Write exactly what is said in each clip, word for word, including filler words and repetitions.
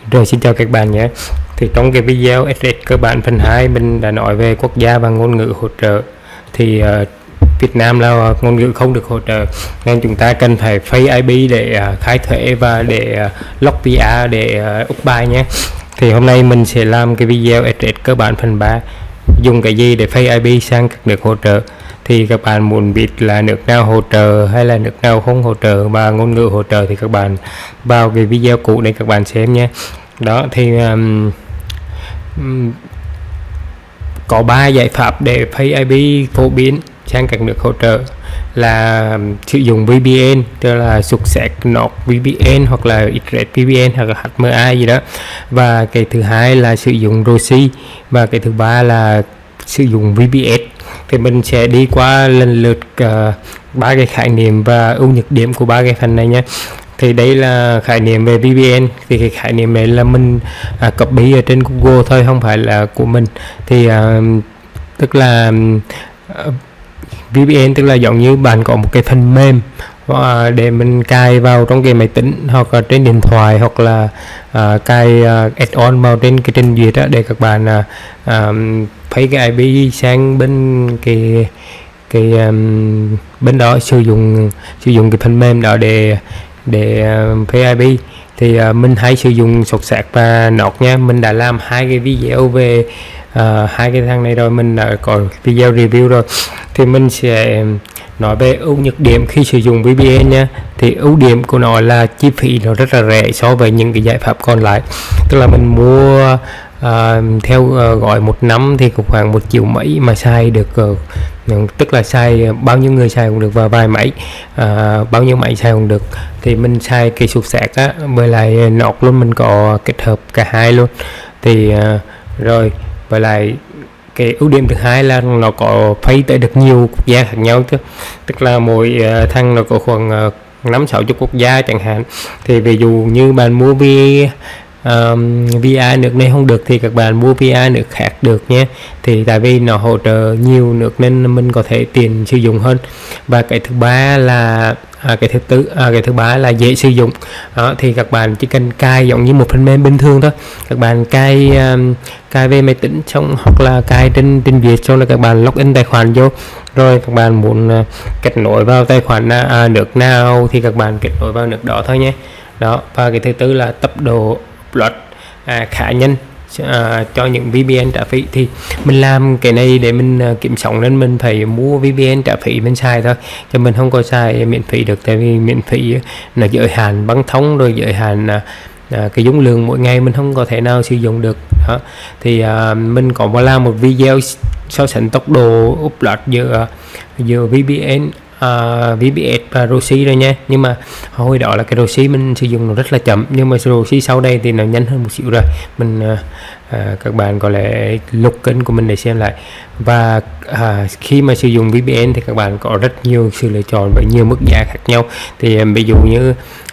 Rồi xin chào các bạn nhé. Thì trong cái video ét rờ ét cơ bản phần hai mình đã nói về quốc gia và ngôn ngữ hỗ trợ. Thì uh, Việt Nam là ngôn ngữ không được hỗ trợ nên chúng ta cần phải Face i pê để uh, khai thuế và để uh, lock pê rờ để uh, úp bài nhé. Thì hôm nay mình sẽ làm cái video ét rờ ét cơ bản phần ba, dùng cái gì để Face i pê sang các nước hỗ trợ. Thì các bạn muốn biết là nước nào hỗ trợ hay là nước nào không hỗ trợ và ngôn ngữ hỗ trợ thì các bạn vào cái video cũ để các bạn xem nhé. Đó thì um, um, có ba giải pháp để Face i pê phổ biến sang các nước hỗ trợ là um, sử dụng vê pê en, tức là Success, Nord vê pê en hoặc là Express vê pê en hoặc là hát em a gì đó, và cái thứ hai là sử dụng Roxy, và cái thứ ba là sử dụng vê pê ét. Thì mình sẽ đi qua lần lượt ba uh, cái khái niệm và ưu nhược điểm của ba cái phần này nhé. Thì đây là khái niệm về vê pê en. Thì cái khái niệm này là mình uh, copy ở trên Google thôi, không phải là của mình. Thì uh, tức là uh, vê pê en tức là giống như bạn có một cái phần mềm uh, để mình cài vào trong cái máy tính hoặc là trên điện thoại, hoặc là uh, cài uh, add-on vào trên cái trình duyệt đó, để các bạn uh, um, thấy cái i pê sang bên cái cái um, bên đó sử dụng sử dụng cái phần mềm đó để để uh, Face i pê. Thì uh, mình hay sử dụng Success và Nord nha. Mình đã làm hai cái video về uh, hai cái thằng này rồi, mình đã có video review rồi. Thì mình sẽ nói về ưu nhược điểm khi sử dụng vê pê en nha. Thì ưu điểm của nó là chi phí nó rất là rẻ so với những cái giải pháp còn lại. Tức là mình mua uh, theo uh, gọi một năm thì cũng khoảng một triệu mấy mà xài được, uh, tức là xài bao nhiêu người xài cũng được và vài máy, uh, bao nhiêu máy xài cũng được. Thì mình xài cái Success á với lại Nord luôn, mình có kết hợp cả hai luôn. Thì uh, rồi với lại cái ưu điểm thứ hai là nó có Face tới được nhiều quốc gia khác nhau chứ, tức là mỗi uh, thằng nó có khoảng uh, năm sáu chục quốc gia chẳng hạn. Thì ví dụ như bạn mua vê um, vê rờ nước này không được thì các bạn mua vê rờ nước khác được nhé. Thì tại vì nó hỗ trợ nhiều nước nên mình có thể tiền sử dụng hơn. Và cái thứ ba là À, cái thứ tư à, cái thứ ba là dễ sử dụng. Đó, thì các bạn chỉ cần cài giống như một phần mềm bình thường thôi. Các bạn cài um, cài về máy tính xong, hoặc là cài trên trên Việt, xong là các bạn login tài khoản vô, rồi các bạn muốn uh, kết nối vào tài khoản à, nước nào thì các bạn kết nối vào nước đó thôi nhé. Đó, và cái thứ tư là tốc độ upload à, khá nhanh À, cho những vê pê en trả phí. Thì mình làm cái này để mình uh, kiếm sống nên mình phải mua vê pê en trả phí mình xài thôi, cho mình không có xài miễn phí được. Tại vì miễn phí là giới hạn băng thông, rồi giới hạn uh, uh, cái dung lượng mỗi ngày mình không có thể nào sử dụng được. Đó. Thì uh, mình có làm một video so sánh tốc độ upload giữa giữa vê pê en, Uh, vê pê ét và Roxy rồi nha. Nhưng mà hồi đó là cái Roxy mình sử dụng nó rất là chậm, nhưng mà Roxy sau đây thì nó nhanh hơn một xíu rồi. Mình uh, uh, các bạn có lẽ lục kênh của mình để xem lại. Và uh, khi mà sử dụng vê pê en thì các bạn có rất nhiều sự lựa chọn với nhiều mức giá khác nhau. Thì um, ví dụ như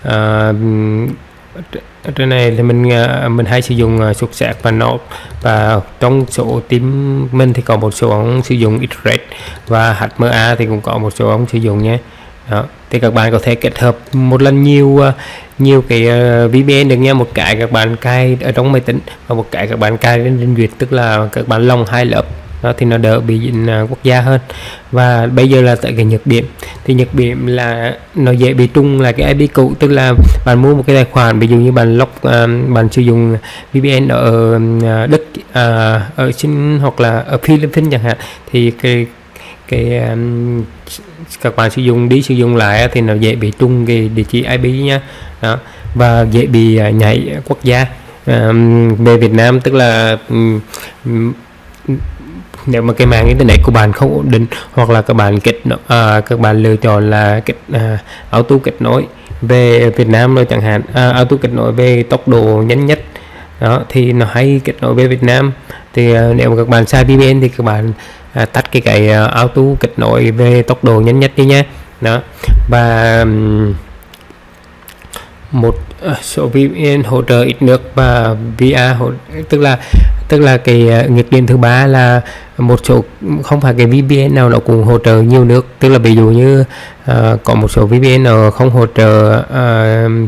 uh, trên này thì mình mình hay sử dụng uh, Success và Nord, và trong số team mình thì có một số ông sử dụng Express và hát em a thì cũng có một số ông sử dụng nhé. Đó, thì các bạn có thể kết hợp một lần nhiều uh, nhiều cái uh, vê pê en được nha. Một cái các bạn cài ở trong máy tính và một cái các bạn cài lên trên Việt, tức là các bạn lồng hai lớp. Đó, thì nó đỡ bị dính uh, quốc gia hơn. Và bây giờ là tại cái nhược điểm. Thì nhược điểm là nó dễ bị trùng là cái i pê cũ, tức là bạn mua một cái tài khoản, ví dụ như bạn log uh, bạn sử dụng vê pê en ở uh, Đức, uh, ở Sinh hoặc là ở Philippines chẳng hạn, thì cái cái um, các bạn sử dụng đi sử dụng lại thì nó dễ bị trùng cái địa chỉ i pê nhá. Đó, và dễ bị uh, nhảy quốc gia. Um, về Việt Nam tức là um, nếu mà cái mạng internet của bạn không ổn định, hoặc là các bạn kết à, các bạn lựa chọn là kết à, auto kết nối về Việt Nam rồi chẳng hạn, à, auto kết nối về tốc độ nhanh nhất, đó thì nó hay kết nối về Việt Nam. Thì à, nếu mà các bạn xài vê pê en thì các bạn à, tắt cái cái uh, auto kết nối về tốc độ nhanh nhất đi nhé. Đó, và um, một uh, số vê pê en hỗ trợ ít nước và vê rờ hỗ, tức là tức là cái uh, nhược điểm thứ ba là một số không phải cái vê pê en nào nó cũng hỗ trợ nhiều nước. Tức là ví dụ như uh, có một số vê pê en nào không hỗ trợ uh,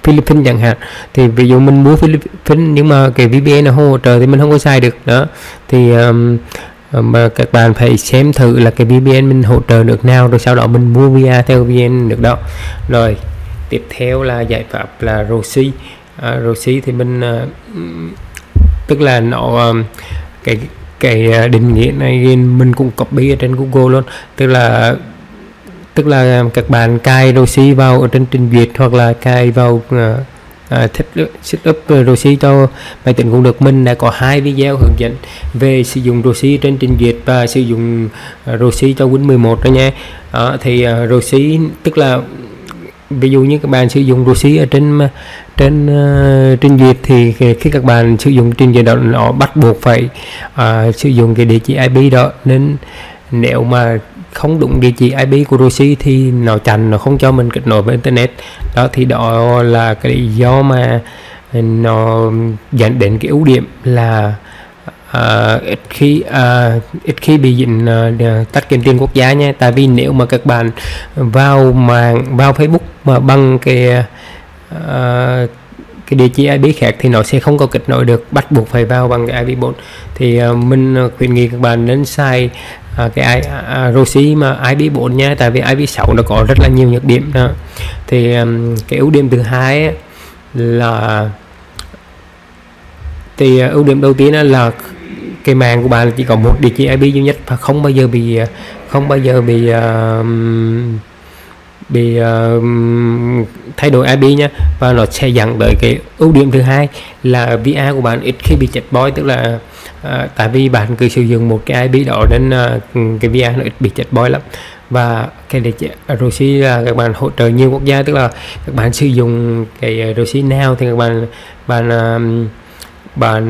Philippines chẳng hạn, thì ví dụ mình mua Philippines nhưng mà cái vê pê en nó không hỗ trợ thì mình không có xài được đó. Thì um, mà các bạn phải xem thử là cái vê pê en mình hỗ trợ được nào, rồi sau đó mình mua vê rờ theo vê pê en được đó. Rồi tiếp theo là giải pháp là Roxy. à, Roxy thì mình uh, tức là nó um, cái cái định nghĩa này mình cũng copy ở trên Google luôn, tức là tức là các bạn cài Roxy vào ở trên trình duyệt hoặc là cài vào uh, À, thích setup Roxy cho máy tính cũng được. Mình đã có hai video hướng dẫn về sử dụng Roxy trên trình duyệt và sử dụng uh, Roxy cho Win mười một đó nha. Đó, thì uh, Roxy tức là ví dụ như các bạn sử dụng Roxy ở trên trên uh, trình duyệt thì khi các bạn sử dụng trình duyệt đó nó bắt buộc phải uh, sử dụng cái địa chỉ i pê đó, nên nếu mà không đúng địa chỉ i pê của Roxy thì nó chặn, nó không cho mình kết nối với internet đó. Thì đó là cái lý do mà nó dẫn đến cái ưu điểm là uh, ít khi uh, ít khi bị dính uh, tắt kiếm tiền quốc gia nha. Tại vì nếu mà các bạn vào mạng vào Facebook mà bằng cái uh, cái địa chỉ i pê khác thì nó sẽ không có kết nối được, bắt buộc phải vào bằng cái i pê bốn. Thì uh, mình khuyên nghị các bạn nên xài À, cái uh, Roxy mà i pê bốn nha, tại vì i pê sáu nó có rất là nhiều nhược điểm đó. Thì um, cái ưu điểm thứ hai ấy, là thì uh, ưu điểm đầu tiên là cái mạng của bạn chỉ có một địa chỉ i pê duy nhất và không bao giờ bị không bao giờ bị uh, bị uh, thay đổi i pê nha. Và nó sẽ dẫn tới cái ưu điểm thứ hai là vê rờ của bạn ít khi bị chết boy, tức là uh, tại vì bạn cứ sử dụng một cái i pê đó nên uh, cái vê rờ nó ít bị chết boy lắm. Và cái để Roxy là các bạn hỗ trợ nhiều quốc gia, tức là các bạn sử dụng cái Roxy nào thì các bạn bạn uh, bạn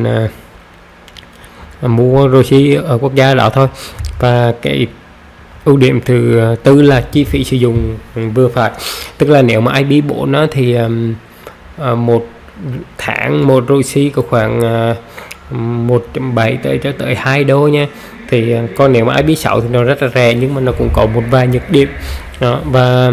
uh, mua Roxy ở quốc gia đó thôi. Và cái ưu điểm thứ tư là chi phí sử dụng vừa phải, tức là nếu mà i pê bốn nó thì um, uh, một tháng một Roxy có khoảng uh, một trăm bảy mươi tới cho tới hai đô nha. Thì uh, còn nếu mà i pê sáu thì nó rất là rẻ nhưng mà nó cũng có một vài nhược điểm đó. Và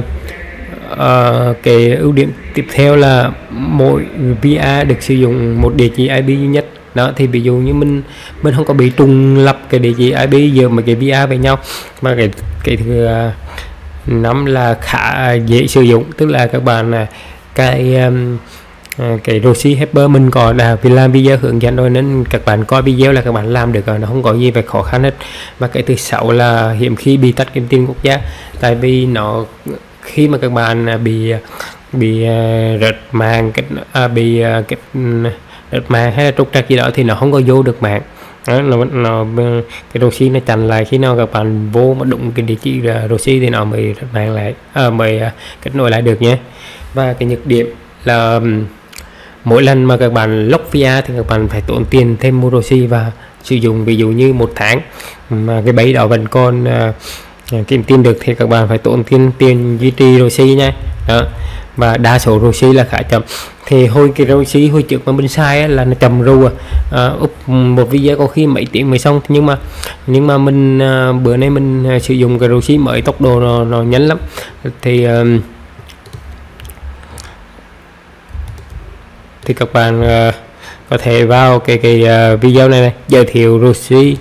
uh, cái ưu điểm tiếp theo là mỗi vê rờ được sử dụng một địa chỉ i pê duy nhất đó. Thì ví dụ như mình mình không có bị trùng lập cái địa chỉ i pê giữa mấy cái vê rờ với nhau. Mà cái cái thứ năm là khá dễ sử dụng, tức là các bạn là cái um, cái Roxy Helper mình có đã vì làm video hướng dẫn rồi nên các bạn coi video là các bạn làm được rồi, nó không có gì phải khó khăn hết. Và cái thứ sáu là hiếm khi bị tắt kiếm tiền quốc gia, tại vì nó khi mà các bạn bị bị uh, rớt mạng cái à, bị uh, cái rớt mạng hay là trục trặc gì đó thì nó không có vô được mạng đó. Nó, nó cái Roxy nó chặn lại, khi nào các bạn vô mà đụng cái địa chỉ Roxy thì nó mới rớt mạng lại à, mới uh, kết nối lại được nhé. Và cái nhược điểm là um, mỗi lần mà các bạn log vê rờ thì các bạn phải tốn tiền thêm mua Roxy và sử dụng. Ví dụ như một tháng mà cái bẫy đó vẫn còn uh, kiếm tiền được thì các bạn phải tốn tiền tiền duy trì Roxy nha đó. Và đa số Roxy là khá chậm. Thì hồi cái Roxy hồi trước mà mình sai á, là nó chậm ru à, up một video có khi mấy tiếng mới xong. Nhưng mà nhưng mà mình uh, bữa nay mình uh, sử dụng cái Roxy mới, tốc độ nó, nó nhanh lắm. Thì uh, thì các bạn uh, có thể vào cái cái uh, video này, này giới thiệu Roxy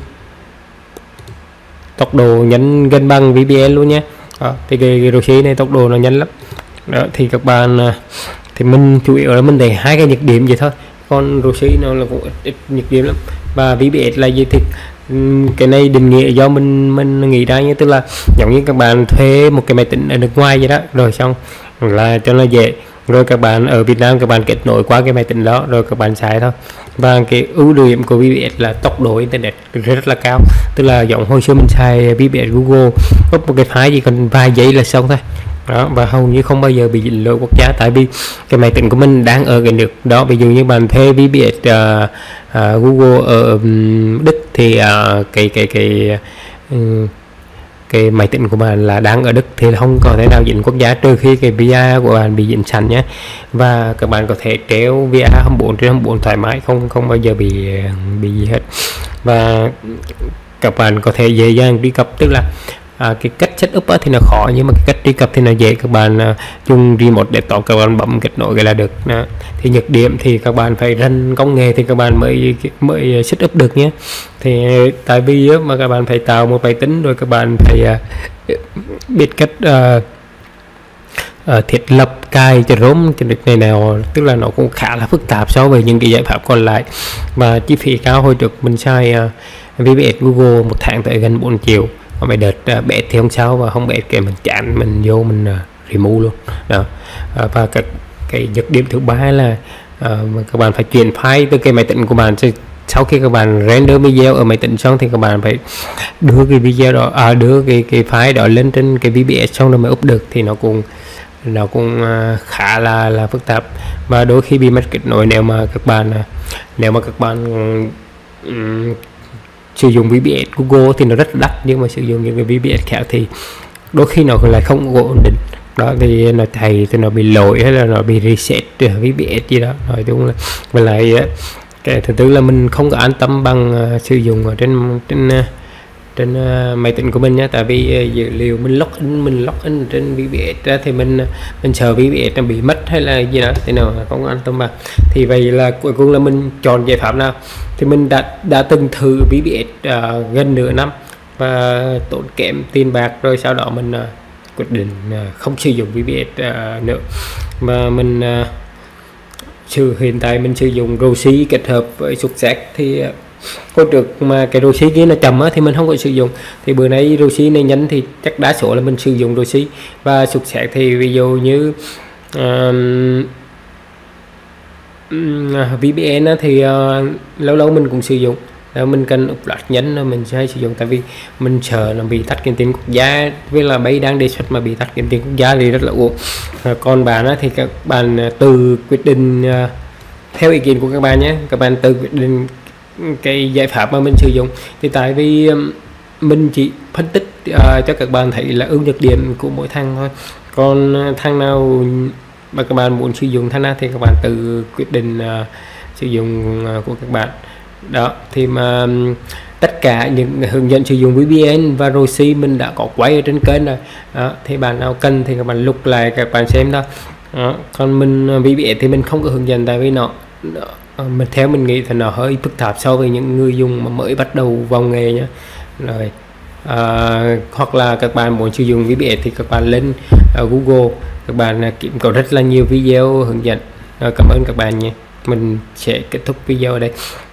tốc độ nhanh gần bằng vê pê en luôn nhé. Đó, thì cái, cái Roxy này tốc độ nó nhanh lắm đó. Thì các bạn uh, thì mình chủ yếu là mình để hai cái nhược điểm vậy thôi, còn Roxy nó là cũng ít, ít nhược điểm lắm. Và vê pê ét là gì thì um, cái này định nghĩa do mình mình nghĩ ra như, tức là giống như các bạn thuê một cái máy tính ở nước ngoài vậy đó, rồi xong là cho nó dễ, rồi các bạn ở Việt Nam các bạn kết nối qua cái máy tính đó rồi các bạn xài thôi. Và cái ưu điểm của vê pê ét là tốc độ internet rất là cao, tức là giống hồi xưa mình xài vê pê ét Google up một cái file chỉ cần vài giây là xong thôi đó. Và hầu như không bao giờ bị dính lỗi quốc gia, tại vì cái máy tính của mình đang ở cái nước đó. Ví dụ như bạn thuê vê pê ét uh, uh, Google ở um, Đức thì uh, cái cái cái um, cái máy tính của bạn là đang ở Đức thì không có thể nào dính quốc gia, trừ khi cái vê rờ của bạn bị dính sẵn nhé. Và các bạn có thể treo vê rờ hai mươi bốn trên hai mươi bốn thoải mái, không không bao giờ bị bị gì hết. Và các bạn có thể dễ dàng truy cập, tức là à, cái cách setup thì nó khó, nhưng mà cái cách truy cập thì nó dễ. Các bạn uh, dùng remote desktop, các bạn bấm kết nối cái là được. Đó. Thì nhược điểm thì các bạn phải run công nghệ thì các bạn mới mới setup được nhé. Thì tại vì uh, mà các bạn phải tạo một máy tính, rồi các bạn phải uh, biết cách uh, uh, thiết lập cài cho ROM trên được này nào, tức là nó cũng khá là phức tạp so với những cái giải pháp còn lại. Và chi phí cao, hồi trước mình xài uh, vê pê ét Google một tháng tới gần bốn triệu, còn mấy đợt uh, bẹt thì không sao, và không bẹt cái mình chán mình vô mình uh, remove luôn đó. Uh, và cái, cái nhược điểm thứ ba là uh, các bạn phải chuyển file từ cái máy tính của bạn. Sau khi các bạn render video ở máy tính xong thì các bạn phải đưa cái video đó, à, đưa cái cái file đó lên trên cái vê pê ét xong rồi mới up được, thì nó cũng nó cũng uh, khá là là phức tạp, và đôi khi bị mất kết nối nếu mà các bạn uh, nếu mà các bạn um, sử dụng vê pê ét Google thì nó rất đắt, nhưng mà sử dụng những cái vê pê ét khác thì đôi khi nó lại không ổn định đó, thì nó thầy thì nó bị lỗi hay là nó bị reset vê pê ét gì đó. Nói chung là mình lại cái thứ tư là mình không có an tâm bằng uh, sử dụng ở trên trên uh, trên uh, máy tính của mình nhé. Tại vì uh, dữ liệu mình login mình login trên vê pê ét ra thì mình mình sợ vê pê ét nó bị mất hay là gì đó, thì nào không an tâm bằng. Thì vậy là cuối cùng là mình chọn giải pháp nào, thì mình đã đã từng thử vê pê ét uh, gần nửa năm và tốn kém tiền bạc, rồi sau đó mình uh, quyết định uh, không sử dụng vê pê ét uh, nữa, mà mình uh, sự hiện tại mình sử dụng Roxy kết hợp với Success. Thì hồi trước mà cái Roxy kia nó chậm á, thì mình không có sử dụng, thì bữa nay Roxy này nhanh thì chắc đa số là mình sử dụng Roxy. Và Success thì ví dụ như uh, vê pê en á, thì uh, lâu lâu mình cũng sử dụng. Nếu mình cần upload nhanh mình sẽ sử dụng, tại vì mình sợ nó bị tắt kiếm tiền quốc gia, với là bây đang đề xuất mà bị tắt kiếm tiền quốc gia thì rất là uổng. Còn bạn á, thì các bạn tự quyết định uh, theo ý kiến của các bạn nhé, các bạn tự quyết định cái giải pháp mà mình sử dụng. Thì tại vì um, mình chỉ phân tích uh, cho các bạn thấy là ưu nhược điểm của mỗi thằng thôi, còn thằng nào mà các bạn muốn sử dụng thằng nào thì các bạn tự quyết định uh, sử dụng uh, của các bạn đó. Thì mà tất cả những hướng dẫn sử dụng vê pê en và Roxy mình đã có quay ở trên kênh rồi đó, thì bạn nào cần thì các bạn lục lại các bạn xem đó, đó. Còn mình vê pê ét thì mình không có hướng dẫn, tại vì nó, nó mình theo mình nghĩ thì nó hơi phức tạp so với những người dùng mà mới bắt đầu vào nghề nhé. Rồi à, hoặc là các bạn muốn sử dụng vê pê ét thì các bạn lên uh, Google, các bạn kiếm có rất là nhiều video hướng dẫn. Rồi, cảm ơn các bạn nhé, mình sẽ kết thúc video ở đây.